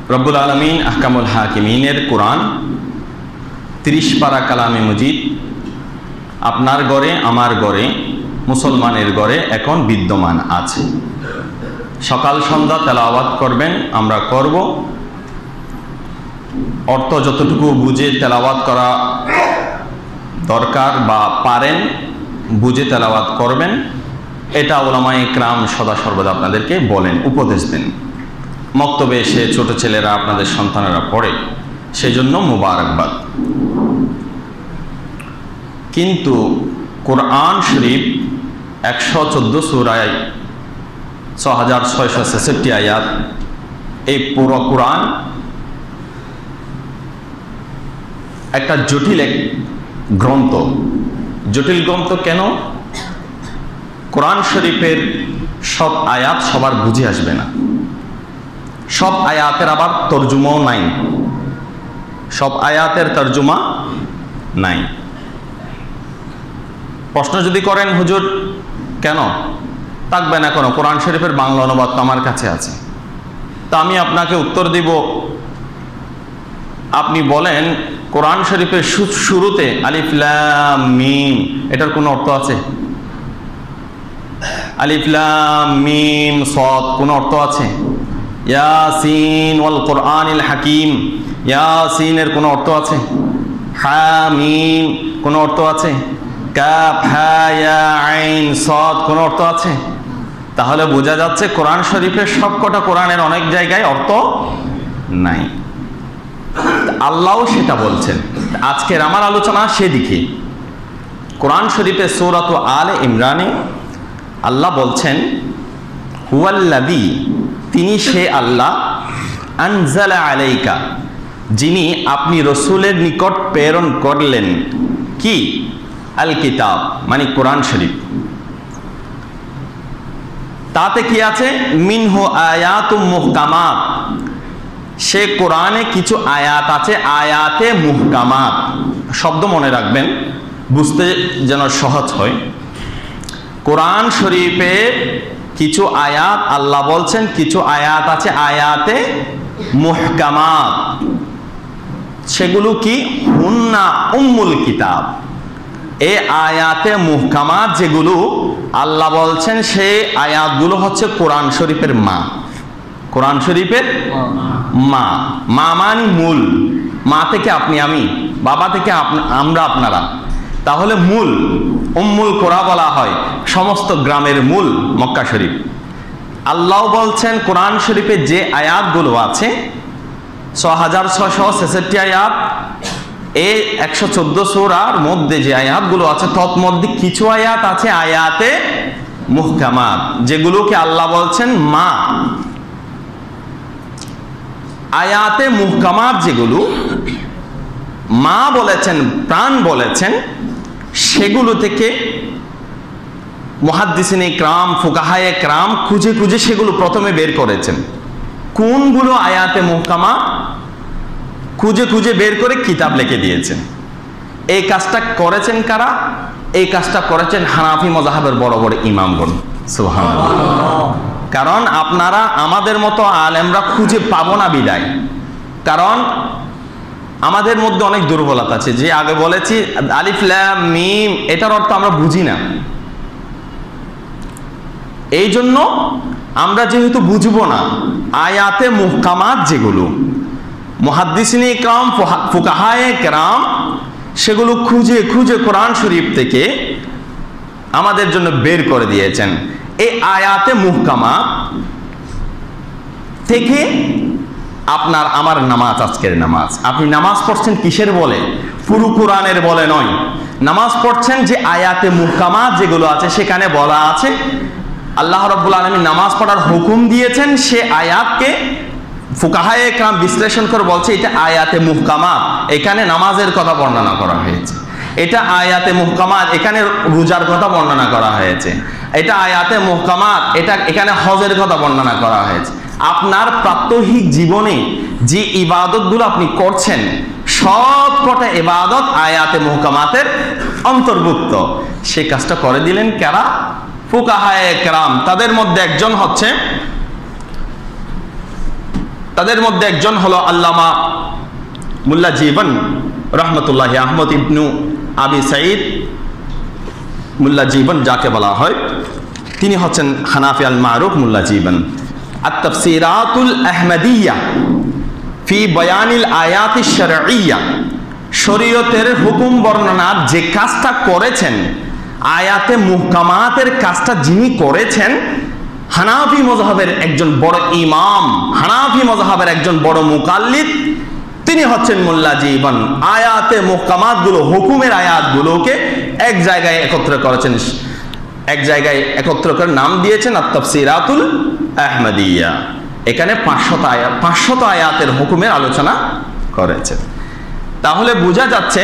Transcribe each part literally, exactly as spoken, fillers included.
রব্বুল আলামিন আহকামুল হাকিমিনের কোরআন তিরিশ পারা কালামে মজিদ আপনার ঘরে আমার ঘরে মুসলমানের ঘরে এখন বিদ্যমান আছে। সকাল সন্ধ্যা তেলাওয়াত করবেন, আমরা করব। অর্থ যতটুকু বুঝে তেলাওয়াত করা দরকার বা পারেন বুঝে তেলাওয়াত করবেন। এটা উলামায়ে কেরাম সদা সর্বদা আপনাদেরকে বলেন, উপদেশ দেন। মক্তবে এসে ছোট ছেলেরা আপনাদের সন্তানেরা পড়ে, সেজন্য মুবারকবাদ। কিন্তু কোরআন শরীফ একশো চোদ্দো সূরায় ছ হাজার ছয়শো ছেষট্টি আয়াত, এই পুরো কোরআন একটা জটিল এক গ্রন্থ। জটিল গ্রন্থ কেন? কোরআন শরীফের সব আয়াত সবার বুঝে আসবে না, সব আয়াতের আবার তর্জুমাও নাই, সব আয়াতের তর্জুমা নাই। প্রশ্ন যদি করেন হুজুর কেন থাকবে না, কোনো কোরআন শরীফের বাংলা অনুবাদ তো আমার কাছে আছে, তা আমি আপনাকে উত্তর দিব। আপনি বলেন কোরআন শরীফের শুরুতে আলিফ লাম মিম, এটার কোনো অর্থ আছে? আলিফ লাম মিম সাদ কোনো অর্থ আছে? ইয়াসিন ওয়াল কোরআনিল হাকিম, ইয়াসিনের কোনো অর্থ আছে? হামিম কোনো অর্থ আছে? কাফ হা ইয়া আইন সাদ কোনো অর্থ আছে? তাহলে বোঝা যাচ্ছে কোরআন শরীফের সবকটা কোরআনের অনেক জায়গায় অর্থ নাই। আল্লাহও সেটা বলছেন। আজকের আমার আলোচনা সেদিকে। কোরআন শরীফে সূরাত আলে ইমরানে আল্লাহ বলছেন হুয়াল্লাযী, তিনি সে আল্লাহ, আনজালা আলাইকা, যিনি আপনি রসুলের নিকট প্রেরণ করলেন কি? আল কিতাব মানে কোরআন শরীফ। তাতে কি আছে? মিনহু আয়াতুম মুহকামাত, সে কোরআনে কিছু আয়াত আছে, আয়াতে মুহকামাত। শব্দ মনে রাখবেন বুঝতে যেন সহজ হয়। কোরআন শরীফে কিছু আয়াত আল্লাহ বলছেন কিছু আয়াত আছে আয়াতে মুহকামাত। সেগুলো কি? হুন্না উম্মুল কিতাব। এই আয়াতে মুহকামাত যেগুলো আল্লাহ বলছেন, সেই আয়াতগুলো হচ্ছে কোরআন শরীফের মা। কোরআন শরীফের মা। মা মানে মূল। মা থেকে আপনি আমি, বাবা থেকে আমরা আপনারা, তাহলে মূল। উম্মুল কোরআন বলা হয় সমস্ত গ্রামের মূল মক্কা শরীফ। আল্লাহ বলছেন কোরআন শরীফে যে আয়াতগুলো আছে ছ হাজার ছয়শো ছেষট্টি আয়াত, এই একশো চোদ্দ সূরার মধ্যে যে আয়াতগুলো আছে তৎমধ্যে কিছু আয়াত আছে আয়াতে মুহকামাত, যেগুলোকে আল্লাহ বলছেন মা। আয়াতে মুহকামাত যেগুলো মা বলেছেন, প্রাণ বলেছেন, সেগুলো থেকে মুহাদ্দিসিনে কেরাম, ফুকাহায়ে কেরাম খুঁজে খুঁজে সেগুলো প্রথমে বের করেছেন। কোনগুলো আয়াতে মুহকামা খুঁজে খুঁজে বের করে কিতাব লিখে দিয়েছেন। এই কাজটা করেছেন কারা? এই কাজটা করেছেন হানাফি মাযহাবের বড় বড় ইমামগণ। সুবহানাল্লাহ। কারণ আপনারা আমাদের মতো আলেমরা খুঁজে পাবো না বিদায়। কারণ আমাদের মধ্যে অনেক দুর্বলতা আছে। যে আগে বলেছি আলিফ লাম মিম, এটার অর্থ আমরা বুঝি না। এই জন্য আমরা যেহেতু বুঝবো না, আয়াতে মুহকামাত যেগুলো মুহাদ্দিসিনে কেরাম, ফুকাহায়ে কেরাম সেগুলো খুঁজে খুঁজে কোরআন শরীফ থেকে আমাদের জন্য বের করে দিয়েছেন। এই আয়াতে মুহকামাত থেকে আপনার আমার নামাজ, আজকের নামাজ, আপনি নামাজ পড়ছেন কিসের বলে? পুরো কোরআনের বলে নয়। নামাজ পড়ছেন যে আয়াতে মুহকামাত যেগুলো আছে, সেখানে বলা আছে আল্লাহ রাব্বুল আলামিন নামাজ পড়ার হুকুম দিয়েছেন, সে আয়াতকে ফুকাহায়ে কেরাম বিশ্লেষণ করে বলছে এটা আয়াতে মুহকামাত, এখানে নামাজের কথা বর্ণনা করা হয়েছে। এটা আয়াতে মুহকামাত, এখানে রোজার কথা বর্ণনা করা হয়েছে। এটা আয়াতে মুহকামাত, এটা এখানে হজের কথা বর্ণনা করা হয়েছে। আপনার প্রাত্যহিক জীবনে যে ইবাদতগুলো আপনি করছেন সব কটা ইবাদত আয়াতে মুহকামাতের অন্তর্ভুক্ত। সে কাজটা করে দিলেন কারা? ফুকাহায়ে কেরাম। তাদের মধ্যে একজন হচ্ছে তাদের মধ্যে একজন হলো আল্লামা মুল্লা জীবন রহমতুল্লাহ আহমদ ইবনু আবি সাঈদ মুল্লা জীবন যাকে বলা হয়, তিনি হচ্ছেন হানাফি আল মারুফ মুল্লা জীবন। আত-তাফসীরাতুল আহমদিয়া ফি বয়ানিল আয়াতিশ শারঈয়্যা, শরীয়তের হুকুম বর্ণনার যে কাজটা করেছেন, আয়াতে মুহকামাতের কাজটা যিনি করেছেন, হানাফি মযহাবের একজন বড় ইমাম, হানাফি মযহাবের একজন বড় মুকাল্লিদ, তিনি হচ্ছেন মুল্লা জীবন। আয়াতে মুহকামাতগুলো, হুকুমের আয়াতগুলোকে এক জায়গায় একত্র করেছেন, এক জায়গায় একত্র করে নাম দিয়েছেন আত-তাফসীরাতুল আহমদিয়া। এখানে পাঁচশত আয়াত পাঁচশত আয়াতের হুকুমের আলোচনা করেছেন। তাহলে বোঝা যাচ্ছে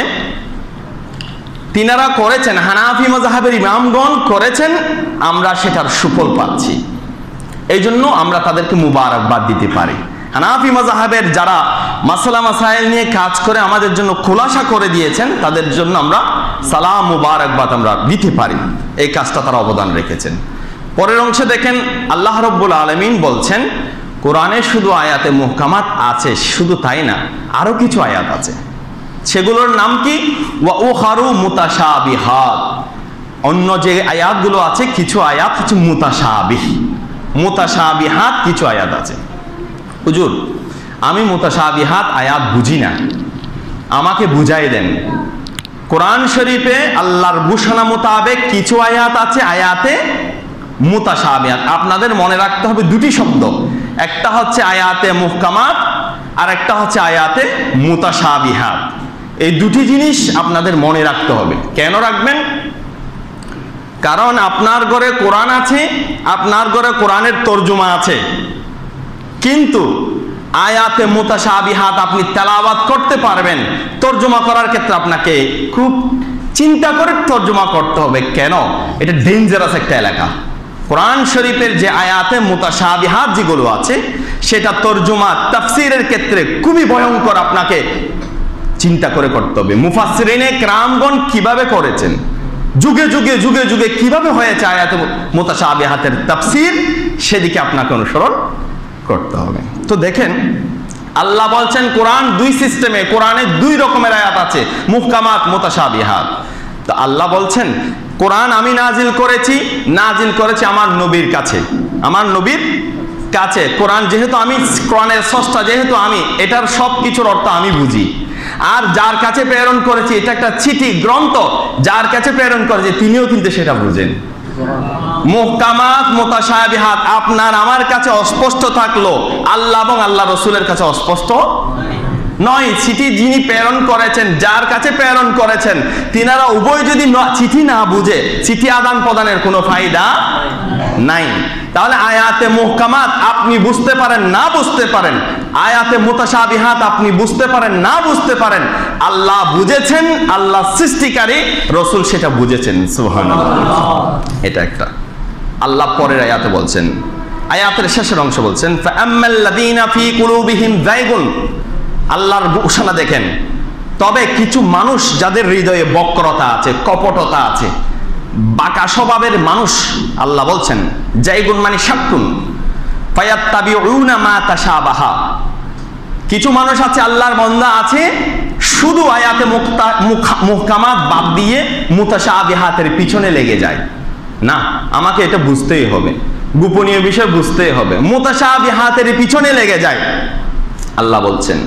তিনারা করেছেন, হানাফি মযহাবের ইমামগণ করেছেন, আমরা সেটার সুফল পাচ্ছি। এই জন্য আমরা তাদেরকে মুবারকবাদ দিতে পারি। হানাফি মযহাবের যারা মাসলা মাসাইল নিয়ে কাজ করে আমাদের জন্য খুলাসা করে দিয়েছেন, তাদের জন্য আমরা সালাম মুবারকবাদ আমরা দিতে পারি। এই কাজটা তারা অবদান রেখেছেন। পরের অংশে দেখেন আল্লাহ রাব্বুল আলামিন বলছেন, কোরআনে শুধু আয়াতে মুহকামাত আছে, শুধু তাই না, আরো কিছু আয়াত আছে। সেগুলোর নাম কি? ওয়া উখারু মুতাশাবিহাত। অন্য যে আয়াতগুলো আছে, কিছু আয়াত হচ্ছে মুতাশাবিহ, মুতাশাবিহাত কিছু আয়াত আছে। হুজুর, আমি মুতাশাবিহাত আয়াত বুঝি না, আমাকে বুঝাই দেন। কোরআন শরীফে আল্লাহর ঘোষণা মোতাবেক কিছু আয়াত আছে আয়াতে মুতাশাবিহাত। আপনাদের মনে রাখতে হবে দুটি শব্দ, একটা হচ্ছে আয়াতে মুহকামাত আর একটা হচ্ছে আয়াতে মুতাশাবিহাত। এই দুটি জিনিস আপনাদের মনে রাখতে হবে। কেন রাখবেন? কারণ আপনার ঘরে কোরআন আছে, আপনার ঘরে কোরআনের তরজমা আছে, কিন্তু আয়াতে মুতাশাবিহাত আপনি তেলাওয়াত করতে পারবেন, তরজমা করার ক্ষেত্রে আপনাকে খুব চিন্তা করে তরজমা করতে হবে। কেন? এটা ডেঞ্জারাস একটা এলাকা। কোরআন শরীফের যে আয়াতে মুতাশাবিহাত যেগুলো আছে, সেটা তরজমা তাফসীরের ক্ষেত্রে খুবই ভয়ঙ্কর, আপনাকে চিন্তা করে করতে হবে। মুফাসসিরিনে কেরামগণ কিভাবে করেছেন, যুগে যুগে যুগে যুগে কিভাবে হয়েছে আয়াতে মুতাশাবিহাতের তাফসীর, সেদিকে আপনাকে অনুসরণ করতে হবে। তো দেখেন, আল্লাহ বলছেন কোরআন দুই সিস্টেমে, কোরআনে দুই রকমের আয়াত আছে, মুহকামাত, মুতাশাবিহাত। তো আল্লাহ বলছেন কোরআন আমি নাজিল করেছি, নাজিল করেছি আমার নবীর কাছে, আমার নবীর কাছে। কোরআন যেহেতু আমি, কোরআনের স্রষ্টা যেহেতু আমি, এটার সব কিছুর অর্থ আমি বুঝি। আর যার কাছে প্রেরণ করেছি, এটা একটা চিঠি গ্রন্থ, যার কাছে প্রেরণ করেছি তিনিও কিন্তু সেটা বুঝেন। মুহকামাত, মুতাশাবিহাত আপনার আমার কাছে অস্পষ্ট থাকলো, আল্লাহ এবং আল্লাহ রসুলের কাছে অস্পষ্ট নয়। চিঠি যিনি প্রেরণ করেছেন, যার কাছে প্রেরণ করেছেন, তিনারা উভয় যদি চিঠি না বুঝে, চিঠি আদান প্রদানের কোনো ফায়দা নাই। তাহলে আয়াতে মুহকামাত আপনি বুঝতে পারেন না বুঝতে পারেন, আয়াতে মুতাশাবিহাত আপনি বুঝতে পারেন না বুঝতে পারেন, আল্লাহ বুঝেছেন, আল্লাহ সৃষ্টিকারী, রসুল সেটা বুঝেছেন। সুবহানাল্লাহ। এটা একটা। আল্লাহ পরের আয়াতে বলছেন, আয়াতের শেষের অংশ বলছেন, ফাআম্মাল্লাযীনা ফী কুলুবিহিম যায়গুন। আল্লাহর ঘোষণা দেখেন, তবে কিছু মানুষ যাদের হৃদয়ে বক্রতা আছে, কপটতা আছে, বাঁকা স্বভাবের মানুষ, আল্লাহ বলছেন যায়গুন মানে শাক্কুন, ফায়াত্তাবিউনা মা তাশাবাহা। কিছু মানুষ আছে, আল্লাহর বান্দা আছে, শুধু আয়াতে মুহকামাত বাদ দিয়ে মুতাশাবিহাতের পিছনে লেগে যায়। না, আমাকে এটা বুঝতেই হবে, গোপনীয় বিষয় বুঝতেই হবে, মুতাশাবিহাতের পিছনে লেগে যায়। আল্লাহ বলছেন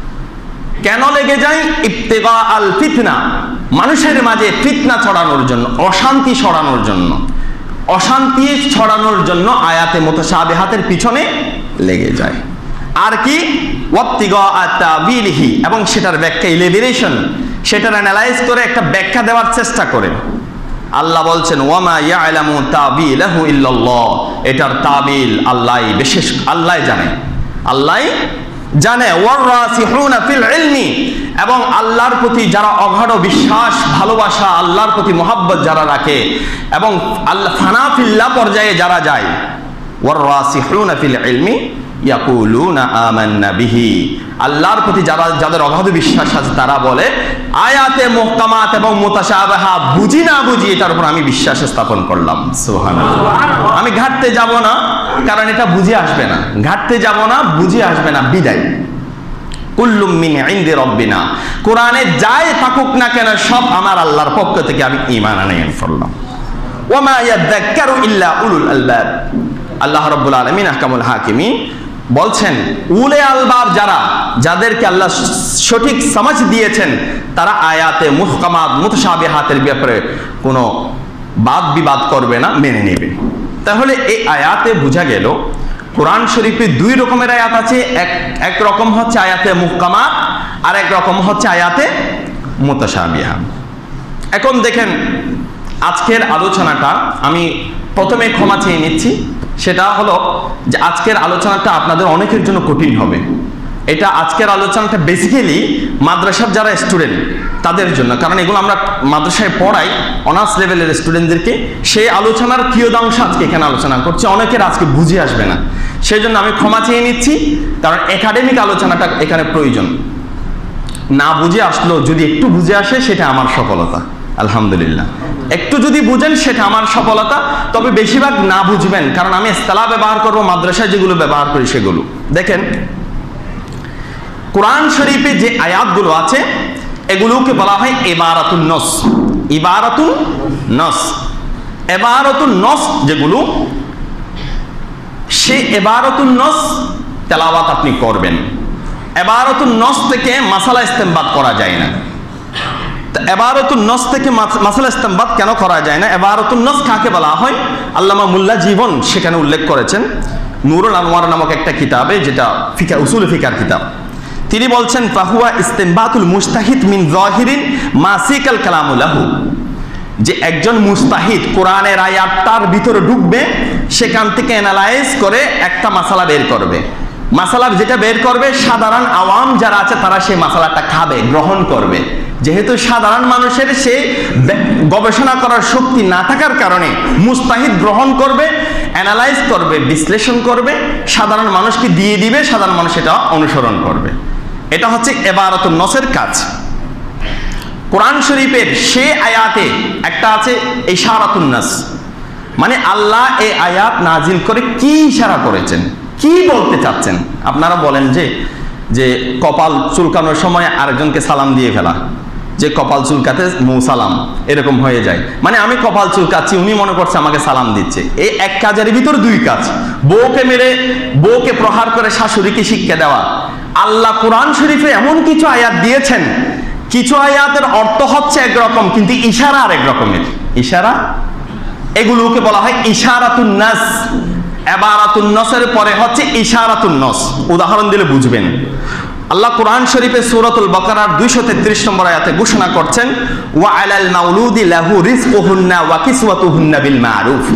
কেন লেগে যায়? ইবতিগা আল ফিতনা, মানুষের মাঝে ফিতনা ছড়ানোর জন্য, অশান্তি ছড়ানোর জন্য, অশান্তি ছড়ানোর জন্য আয়াতে মুতাশাবিহাতের পিছনে লেগে যায়। আর কি? ওয়াবতিগা আত-তাবিলিহি, এবং সেটার ব্যাখ্যা, ইলাবোরেশন, সেটার অ্যানালাইজ করে একটা ব্যাখ্যা দেওয়ার চেষ্টা করে। আল্লাহ বলছেন ওয়ামা ইয়ালামু তাবিলাহু ইল্লাল্লাহ, এটার তাবিল আল্লাহ বিশেষ, আল্লাহ জানে, আল্লাহ জানে। ওয়ারাসিহুনা ফিল ইলমি, এবং আল্লাহর প্রতি যারা অগাঢ় বিশ্বাস, ভালোবাসা, আল্লাহর প্রতি মহব্বত যারা রাখে, এবং আল্লাহ ফানা ফিল্লাহ পর্যায়ে যারা যায়, ওয়ারাসিহুনা ফিল ইলমি ইয়াকুলুনা আমান্না বিহি, আল্লাহর প্রতি যারা যাদের অগাধ বিশ্বাস আছে তারা বলে আয়াতে মুহকামাত এবং মুতাশাবিহা বুঝি না বুঝি এটার উপর আমি বিশ্বাস স্থাপন করলাম। সুবহানাল্লাহ। আমি ঘাটতে যাব না, কারণ এটা বুঝে আসবে না, ঘাটতে যাব না, বুঝে আসবে না, বিদায়। কুল্লুম মিন ইনদি রাব্বিনা, কোরআনে যাই থাকুক না কেন সব আমার আল্লাহর পক্ষ থেকে আমি ঈমান আনয়ন করলাম। ওয়া মা ইয়াযাক্কারু ইল্লা উলুল আলবাব, আল্লাহ রাব্বুল আলামিন আহকামুল হাকিমিন বলছেন উলে আলবাব যারা, যাদেরকে আল্লাহ সঠিক সমাজ দিয়েছেন, তারা আয়াতে মুহকামাত মুতাশাবিহাতের ব্যাপারে কোনো বাদ বিবাদ করবে না, মেনে নেবে। তাহলে এই আয়াতে বোঝা গেল কোরআন শরীফে দুই রকমের আয়াত আছে, এক এক রকম হচ্ছে আয়াতে মুহকামাত, আর এক রকম হচ্ছে আয়াতে মুতাশাবিহা। এখন দেখেন আজকের আলোচনাটা আমি প্রথমে ক্ষমা চেয়ে নিচ্ছি, সেটা হলো যে আজকের আলোচনাটা আপনাদের অনেকের জন্য কঠিন হবে। এটা আজকের আলোচনাটা বেসিক্যালি মাদ্রাসার যারা স্টুডেন্ট তাদের জন্য, কারণ এগুলো আমরা মাদ্রাসায় পড়াই অনার্স লেভেলের স্টুডেন্টদেরকে, সেই আলোচনার কিয়দাংশ আজকে এখানে আলোচনা করছি, অনেকের আজকে বুঝে আসবে না, সেই জন্য আমি ক্ষমা চেয়ে নিচ্ছি, কারণ একাডেমিক আলোচনাটা এখানে প্রয়োজন। না বুঝে আসলো, যদি একটু বুঝে আসে সেটা আমার সফলতা, আলহামদুলিল্লাহ। একটু যদি বুঝেন সেটা আমার সফলতা, তবে বেশিরভাগ না বুঝবেন, কারণ আমি ইসতিলাহ ব্যবহার করবো, মাদ্রাসায় যেগুলো ব্যবহার করি সেগুলো। দেখেন কোরআন শরীফে যে আয়াতগুলো আছে এগুলোকে বলা হয় ইবারাতুন নস। ইবারাতুন নস, ইবারাতুন নস যেগুলো, সেই ইবারাতুন নস তেলাওয়াত আপনি করবেন। ইবারাতুন নস থেকে মাসালা ইস্তেমবাদ করা যায় না। ইবারাতুন নস থেকে মাসালা ইস্তেমবাদ কেন করা যায় না? ইবারাতুন নস কাকে বলা হয়? আল্লামা মুল্লা জীবন সেখানে উল্লেখ করেছেন নূরুল আনওয়ার নামক একটা কিতাবে, যেটা ফিকা উসুল ফিকার কিতাব। তিনি বলছেন ফাহুয়া ইস্তেমবাতুল মুস্তাহিদ মিন যাহিরিন মাসিকাল কালামু লাহু, যে একজন মুস্তাহিদ কোরআনের আয়াতটার ভিতরে ঢুকবে, সেখান থেকে অ্যানালাইজ করে একটা মাসালা বের করবে। মাসালা যেটা বের করবে সাধারণ আওয়াম যারা আছে তারা সেই মাসালাটা খাবে, গ্রহণ করবে। যেহেতু সাধারণ মানুষের সে গবেষণা করার শক্তি না থাকার কারণে মুস্তাহিদ গ্রহণ করবে, অ্যানালাইজ করবে, বিশ্লেষণ করবে, সাধারণ মানুষকে দিয়ে দিবে, সাধারণ মানুষ এটা অনুসরণ করবে। এটা হচ্ছে ইবারাতুন নসের কাজ। কোরআন শরীফের সে আয়াতে একটা আছে ইশারাতুন নাস, মানে আল্লাহ এই আয়াত নাজিল করে কি ইশারা করেছেন, কি বলতে চাচ্ছেন। আপনারা বলেন যে যে কপাল চুলকানোর সময় আরেকজনকে সালাম দিয়ে ফেলা, যে কপাল চুলকাতে মৌ সালাম, এরকম হয়ে যায়, মানে আমি কপাল চুলকাচ্ছি, উনি মনে করছে আমাকে সালাম দিচ্ছে। এই এক কাজের ভিতর দুই কাজ, বউকে মেরে বউকে প্রহার করে শাশুড়িকে শিক্ষা দেওয়া। আল্লাহ কোরআন শরীফে এমন কিছু আয়াত দিয়েছেন, কিছু আয়াতের অর্থ হচ্ছে একরকম কিন্তু ইশারা আরেক রকমের। ইশারা, এগুলোকে বলা হয় ইশারাতুন নাস। ইবারাতুন নসের পরে হচ্ছে ইশারাতুন নস। উদাহরণ দিলে বুঝবেন। আল্লাহ কোরআন শরীফে সূরাতুল বাকারার দুইশো তেত্রিশ নম্বর আয়াতে ঘোষণা করছেন ওয়া আলাল মাউলুদি লাহু রিজকুহুন্না ওয়া কিসওয়াতুহুন্না বিল মারুফ।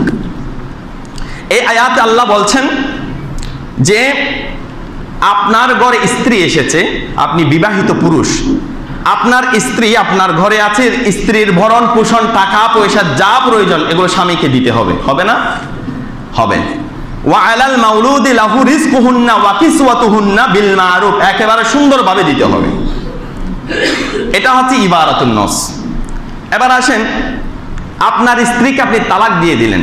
এই আয়াতে আল্লাহ বলছেন যে আপনার ঘরে স্ত্রী এসেছে, আপনি বিবাহিত পুরুষ, আপনার স্ত্রী আপনার ঘরে আছে, স্ত্রীর ভরণ পোষণ, টাকা পয়সা যা প্রয়োজন এগুলো স্বামীকে দিতে হবে, হবে না? হবে। ওয়া আলাল মাউলুদি লাহু রিজকুহুন্না ওয়া কিসওয়াতুহুন্না বিল মারুফ, একেবারে সুন্দরভাবে দিতে হবে। এটা হচ্ছে ইবারাতুন নস। এবার আসেন, আপনার স্ত্রীকে আপনি তালাক দিয়ে দিলেন,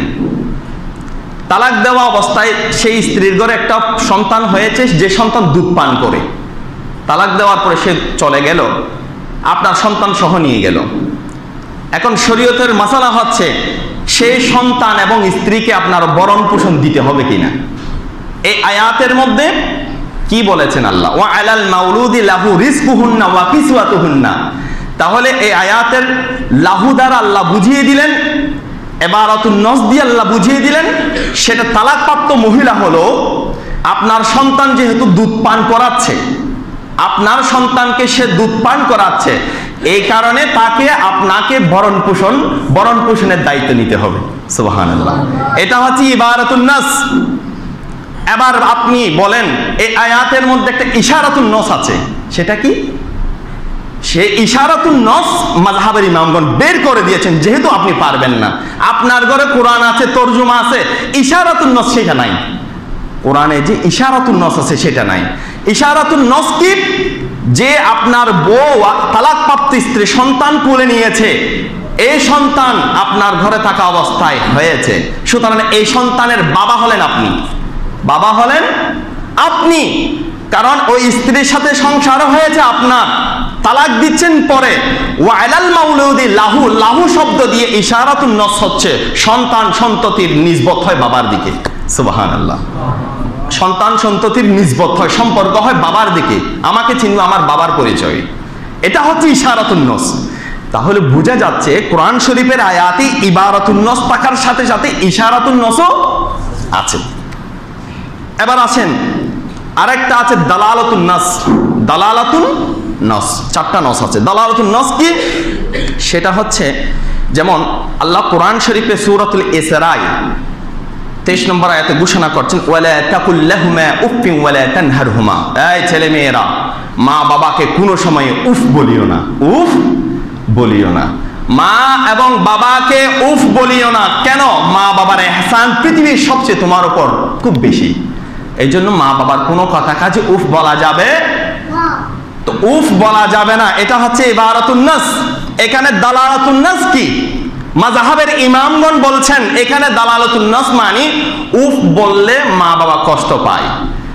তালাক দেওয়া অবস্থায় সেই স্ত্রীর ঘরে একটা সন্তান হয়েছে, যে সন্তান দুধ পান করে, তালাক দেওয়ার পরে সে চলে গেল, আপনার সন্তান সহ নিয়ে গেল। এখন শরীয়তের মাসালা হচ্ছে সেই সন্তান এবং স্ত্রীকে আপনার ভরণ পোষণ দিতে হবে কিনা। এই আয়াতের মধ্যে কি বলেছেন আল্লাহ? ওয়া আলাল মাউলুদি লাহু রিজকুহুন্না ওয়া কিসওয়াতুহুন্না। তাহলে এই আয়াতের লাহু দ্বারা আল্লাহ বুঝিয়ে দিলেন, ইবারাতুন নস দিয়ে আল্লাহ বুঝিয়ে দিলেন, সেটা তালাকপ্রাপ্ত মহিলা হলো আপনার সন্তান যেহেতু দুধ পান করাচ্ছে, আপনার সন্তানকে সে দুধ পান করাচ্ছে, এই কারণে তাকে আপনাকে ভরণ পোষণ ভরণ পোষণের দায়িত্ব নিতে হবে। সুবহানাল্লাহ। এটা হচ্ছে ইবারাতুন নাস। এবার আপনি বলেন এই আয়াতের মধ্যে একটা ইশারাতুন নস আছে, সেটা কি? সে ইশারাতুন নস মাযহাবের ইমামগণ বের করে দিয়েছেন, যেহেতু আপনি পারবেন না, আপনার ঘরে কোরআন আছে, তরজমা আছে, ইশারাতুন নস সেটা নাই। কোরআনে যে ইশারাতুন নস আছে সেটা নাই। ইশারাতুন নস কি? যে আপনার বউ তালাকপ্রাপ্ত স্ত্রী সন্তান কোলে নিয়েছে, এই সন্তান আপনার ঘরে থাকা অবস্থায় হয়েছে, সুতরাং এই সন্তানের বাবা হলেন আপনি, বাবা হলেন আপনি, কারণ ওই স্ত্রীর সাথে সংসার হয়েছে আপনার, তালাক দিচ্ছেন পরে। ওয়াইলাল মাউলুদি লাহু, লাহু শব্দ দিয়ে ইশারাতুন নস হচ্ছে সন্তান সন্ততির নিসবত হয় বাবার দিকে। সুবহানাল্লাহ। সন্তান সন্ততির নিসবত হয়, সম্পর্ক হয় বাবার দিকে, আমাকে চিনবে আমার বাবার পরিচয়, এটা হচ্ছে ইশারাতুন নস। তাহলে বোঝা যাচ্ছে কোরআন শরীফের আয়াতে ইবারাতুন নস থাকার সাথে সাথে ইশারাতুন নসও আছে। এবার আসেন আরেকটা আছে দালালাতুন নাস। দালালাতুন নস, চারটা নস আছে। দালালাতুন নস কি? সেটা হচ্ছে যেমন আল্লাহ কোরআন শরীফে সূরাতুল ইসরায় তেইশ নম্বর আয়াতে ঘোষণা করছেন, ওয়ালা তাকুল লাহুমা উফিন ওয়ালা তানহারহুমা, এই ছেলে মেয়েরা মা বাবাকে কোনো সময় উফ বলিও না, উফ বলিও না, মা এবং বাবাকে উফ বলিও না। কেন? মা বাবার ইহসান পৃথিবীর সবচেয়ে তোমার উপর খুব বেশি, এই জন্য মা বাবার কোনো কথা কাজে উফ বলা যাবে তো উফ বলা যাবে না। এটা হচ্ছে ইবারাতুন নাস। এখানে দালালাতুন নাস কি? মাযহাবের ইমামগণ বলছেন এখানে দালালাতুন নাস মানে উফ বললে মা বাবা কষ্ট পায়,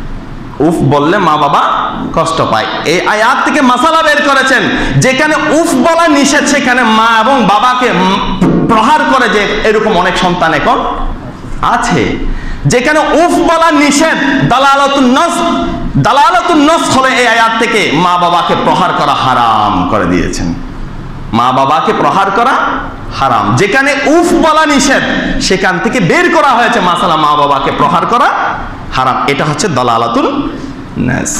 উফ বললে মা বাবা কষ্ট পায়। এই আয়াত থেকে মাসালা বের করেছেন, যেখানে উফ বলা নিষেধ সেখানে মা এবং বাবাকে প্রহার করে, যে এরকম অনেক সন্তান এখন আছে। যেখানে উফ বলা নিষেধ, দালালাতুন নাস, দালালাতুন নাস হলে এই আয়াত থেকে মা বাবাকে প্রহার করা হারাম করে দিয়েছেন, মা বাবাকে প্রহার করা হারাম। যেখানে উফ বলা নিষেধ সেখান থেকে বের করা হয়েছে মাসালা মা বাবাকে প্রহার করা হারাম। এটা হচ্ছে দালালাতুন নাস।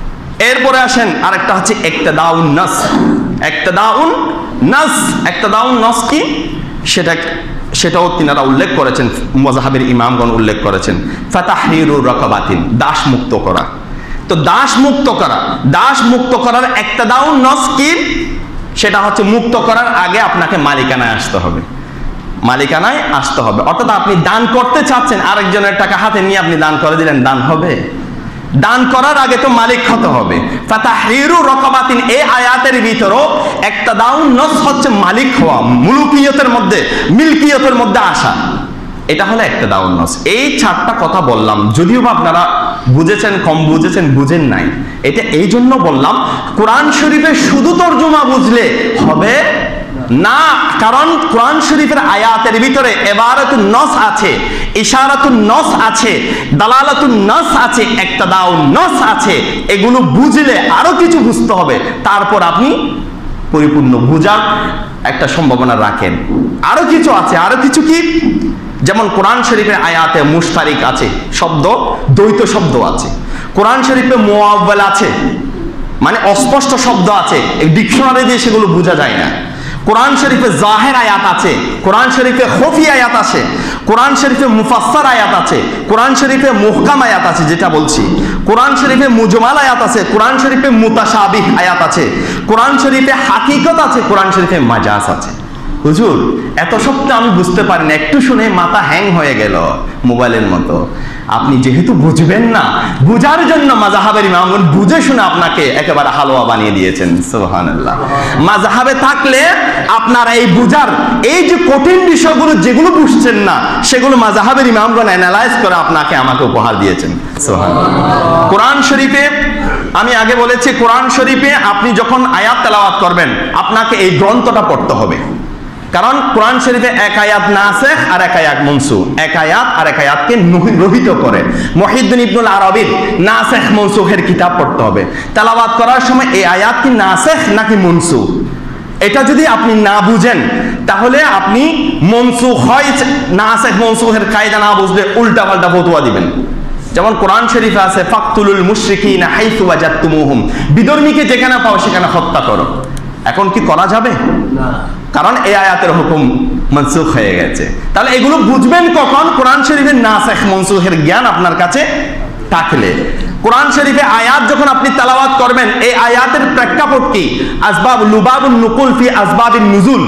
এরপরে আসেন আরেকটা হচ্ছে ইক্তিদাউন নাস। ইক্তিদাউন নাস, ইক্তিদাউন নাস কি? সেটা সেটাও তিনারা উল্লেখ করেছেন, মাযহাবের ইমামগণ উল্লেখ করেছেন, ফাতাহরিরুর রাকাবাতিন, দাস মুক্ত করা। তো দাস মুক্ত করা, দাস মুক্ত করার ইক্তিদাউন নাস কি? সেটা হচ্ছে মুক্ত করার আগে আপনাকে মালিকানায় আসতে হবে, মালিকানায় আসতে হবে। অর্থাৎ আপনি দান করতে চাচ্ছেন, আরেকজনের টাকা হাতে নিয়ে আপনি দান করে দিলেন, দান হবে? দান করার আগে তো মালিক হতে হবে। ফাতাহরিরু রাকাবাতিন, এই আয়াতের ভিতরও ইক্তিদাউন নাস হচ্ছে মালিক হওয়া, মুলুকিয়তের মধ্যে, মিলকিয়তের মধ্যে আসা, এটা হলো ইক্তিদাউন নাস। এই চারটা কথা বললাম, যদিও আপনারা বুঝেছেন, কম বুঝেছেন, বুঝেন নাই, এটা এই জন্য বললাম কোরআন শরীফের শুধু তরজমা বুঝলে হবে না, কারণ কোরআন শরীফের আয়াতের ভিতরে ইবারাতুন নাস আছে, ইশারাতুন নাস আছে, দালালাতুন নাস আছে, ইক্তিদাউন নাস আছে। এগুলো বুঝলে আরো কিছু বুঝতে হবে, তারপর আপনি পরিপূর্ণ বুঝার একটা সম্ভাবনা রাখেন। আরো কিছু আছে, আরো কিছু কি? যেমন কোরআন শরীফের আয়াতে মুশতারিক আছে শব্দ, দ্বৈত শব্দ আছে। কোরআন শরীফে মুআওয়াল আছে, মানে অস্পষ্ট শব্দ আছে, এই ডিকশনারি দিয়ে সেগুলো বোঝা যায় না। কোরআন শরীফে জাহের আয়াত আছে, কোরআন শরীফে খফি আয়াত আছে, কোরআন শরীফে মুফাসসার আয়াত আছে, কোরআন শরীফে মুহকাম আয়াত আছে যেটা বলছি, কোরআন শরীফে মুজমাল আয়াত আছে, কোরআন শরীফে মুতাশাবিহ আয়াত আছে, কোরআন শরীফে হাকিকত আছে, কোরআন শরীফে মাজাজ আছে। হুজুর এত সব তো আমি বুঝতে পারি না, একটু শুনে মাথা হ্যাং হয়ে গেল মোবাইলের মতো। আপনি যেহেতু বুঝবেন না, বুঝার জন্য মাযহাবের ইমামগণ বুঝে শুনে আপনাকে একেবারে হালুয়া বানিয়ে দিয়েছেন। সুবহানাল্লাহ। মাযহাবে থাকলে আপনার এই বুঝার, এই যে কঠিন বিষয়গুলো যেগুলো বুঝছেন না, সেগুলো মাযহাবের ইমামগণ অ্যানালাইজ করে আপনাকে আমাকে উপহার দিয়েছেন। সুবহানাল্লাহ। কোরআন শরীফে আমি আগে বলেছি, কোরআন শরীফে আপনি যখন আয়াত তেলাওয়াত করবেন আপনাকে এই গ্রন্থটা পড়তে হবে, কারণ কোরআন শরীফে এক আয়াত নাসিখ আর এক আয়াত মনসুখ, এক আয়াত আর এক আয়াতকে রহিত করে। মুহিদ্দিন ইবনুল আরবীর নাসিখ মনসুখের কিতাব পড়তে হবে। তেলাওয়াত করার সময় এই আয়াত কি নাসিখ নাকি মনসুখ, এটা যদি আপনি না বুঝেন তাহলে আপনি মনসুখ হয় নাসিখ মনসুখের কায়দা না বুঝলে উল্টা পাল্টা ফতোয়া দিবেন। যেমন কোরআন শরীফে আছে ফাকতুলুল মুশরিকিনা হাইসু ওয়াজাদতুমুহুম, বিধর্মীকে যেখানে পাও সেখানে হত্যা করো। এখন কি করা যাবে না, কারণ এই আয়াতের হুকুম মনসুখ হয়ে গেছে। তাহলে এগুলো বুঝবেন কখন? কোরআন শরীফের নাসিখ মনসুখের জ্ঞান আপনার কাছে থাকলে। কোরআন শরীফে আয়াত যখন আপনি তেলাওয়াত করবেন, এই আয়াতের প্রেক্ষাপট কি? আসবাব লুবাবুন নুকুল ফি আসবাবিন নুজুল,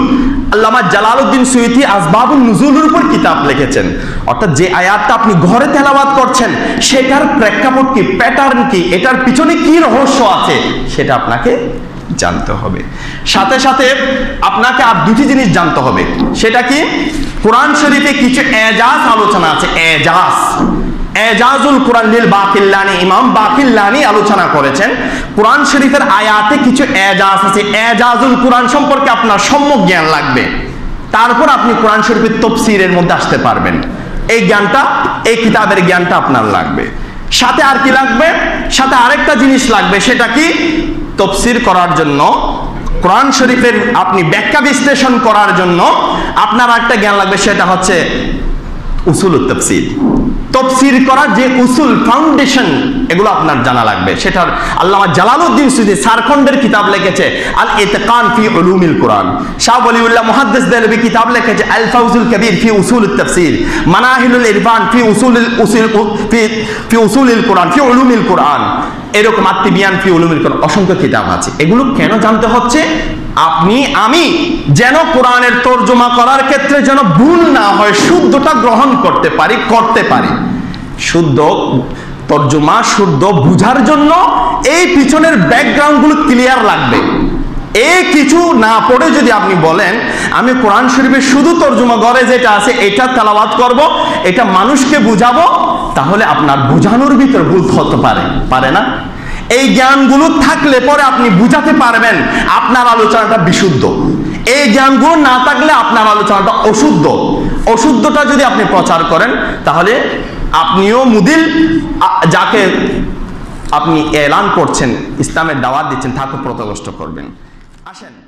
আল্লামা জালালউদ্দিন সুয়ুতী আসবাবুন নুজুলের উপর কিতাব লিখেছেন। অর্থাৎ যে আয়াতটা আপনি ঘরে তেলাওয়াত করছেন সেটার প্রেক্ষাপট কি, প্যাটার্ন কি, এটার পিছনে কি রহস্য আছে সেটা আপনাকে জানতে হবে। সাথে সাথে আপনাকে আর দুটি জিনিস জানতে হবে। সেটা কি, কোরআন শরীফে কিছু এজাজ আলোচনা আছে। এজাজ, এজাজুল কোরআন লিল বাকিল্লানি, ইমাম বাকিল্লানি আলোচনা করেছেন কোরআন শরীফের আয়াতে কিছু এজাজ আছে। এজাজুল কোরআন সম্পর্কে আপনার সম্যক জ্ঞান লাগবে, তারপর আপনি কোরআন শরীফের তাফসীরের মধ্যে আসতে পারবেন। এই জ্ঞানটা, এই কিতাবের জ্ঞানটা আপনার লাগবে। সাথে আর কি লাগবে, সাথে আরেকটা জিনিস লাগবে। সেটা কি, তাফসীর করার জন্য, কোরআন শরীফের আপনি ব্যাখ্যা বিশ্লেষণ করার জন্য আপনার একটা জ্ঞান লাগবে। সেটা হচ্ছে উসুলুত তাফসীর। তাফসীর করার যে উসুল, ফাউন্ডেশন, এগুলো আপনার জানা লাগবে। সেটার আল্লামা জালালউদ্দিন সুয়ুতী সারখন্ডের কিতাব লিখেছে আল ইতকান ফি উলুমিল কোরআন। শাহ ওয়ালিউল্লাহ মুহাদ্দিস দেলভী কিতাব লিখেছে আল ফাউজুল কবির ফি উসুলুত তাফসীর। মানাহিলুল ইরফান ফি উসুলিল উসুল ফি ফি উসুলিল কোরআন ফি উলুমিল কোরআন। এরকম আত্মিবিয়ান ফি উলুমিল কোরআন অসংখ্য কিতাব আছে। এগুলো কেন জানতে হচ্ছে? আপনি আমি যেন কোরআনের তরজমা করার ক্ষেত্রে যেন ভুল না হয়, শুদ্ধটা গ্রহণ করতে পারি করতে পারি শুদ্ধ তরজমা, শুদ্ধ বুঝার জন্য এই পিছনের ব্যাকগ্রাউন্ডগুলো ক্লিয়ার লাগবে। এই কিছু না পড়ে যদি আপনি বলেন আমি কোরআন শরীফের শুধু তরজমা ঘরে যেটা আছে এটা তেলাওয়াত করব, এটা মানুষকে বুঝাবো, তাহলে আপনার বুঝানোর ভিতর ভুল হতে পারে পারে না। এই জ্ঞানগুলো থাকলে পরে আপনি বুঝাতে পারবেন, আপনার আলোচনাটা বিশুদ্ধ। এই জ্ঞানগুলো না থাকলে আপনার আলোচনাটা অশুদ্ধ। অশুদ্ধটা যদি আপনি প্রচার করেন তাহলে আপনিও মুদিল, যাকে আপনি এলান করছেন, ইসলামের দাওয়াত দিচ্ছেন, তাকে প্রতিষ্ঠিত করবেন। আসেন।